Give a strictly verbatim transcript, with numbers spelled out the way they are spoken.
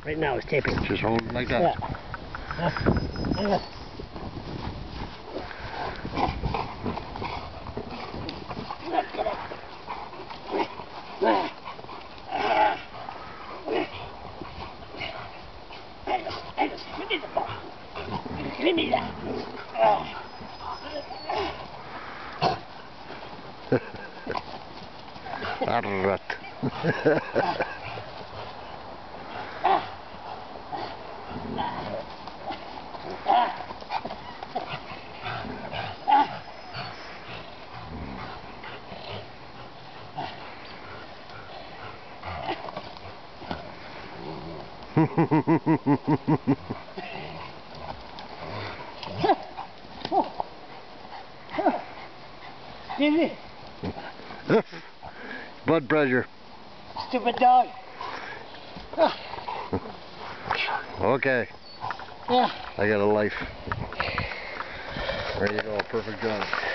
Right now it's taping. Just hold it like that. Yeah. Arrat. Easy. Blood pressure. Stupid dog. Okay. Yeah. I got a life. There you go. Perfect job.